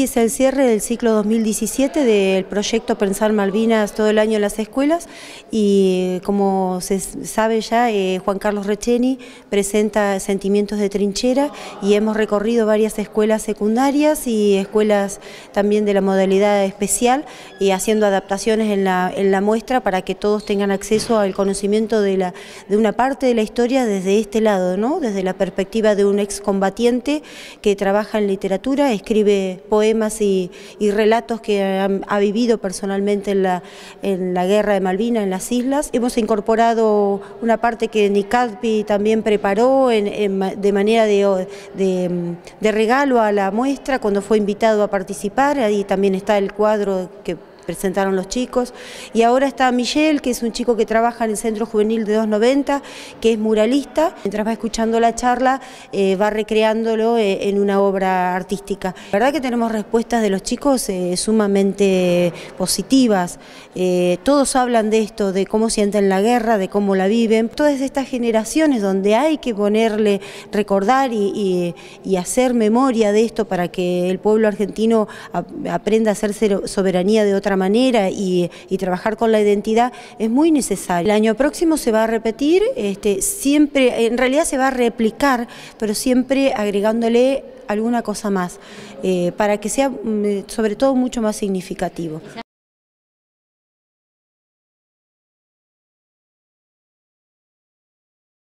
es el cierre del ciclo 2017 del proyecto Pensar Malvinas todo el año en las escuelas y como se sabe ya, Juan Carlos Recheni presenta Sentimientos de Trinchera y hemos recorrido varias escuelas secundarias y escuelas también de la modalidad especial y haciendo adaptaciones en la muestra para que todos tengan acceso al conocimiento de una parte de la historia desde este lado, ¿no? Desde la perspectiva de un excombatiente que trabaja en literatura, escribe poemas y relatos que ha vivido personalmente en la guerra de Malvinas, en las islas. Hemos incorporado una parte que Nicadpi también preparó de manera de regalo a la muestra cuando fue invitado a participar. Ahí también está el cuadro que presentaron los chicos, y ahora está Michel, que es un chico que trabaja en el Centro Juvenil de 290, que es muralista. Mientras va escuchando la charla, va recreándolo en una obra artística. La verdad que tenemos respuestas de los chicos sumamente positivas. Todos hablan de esto, de cómo sienten la guerra, de cómo la viven. Todas estas generaciones donde hay que recordar y hacer memoria de esto para que el pueblo argentino aprenda a hacer soberanía de otra manera y trabajar con la identidad, es muy necesario. El año próximo se va a repetir, siempre, en realidad se va a replicar, pero siempre agregándole alguna cosa más, para que sea sobre todo mucho más significativo.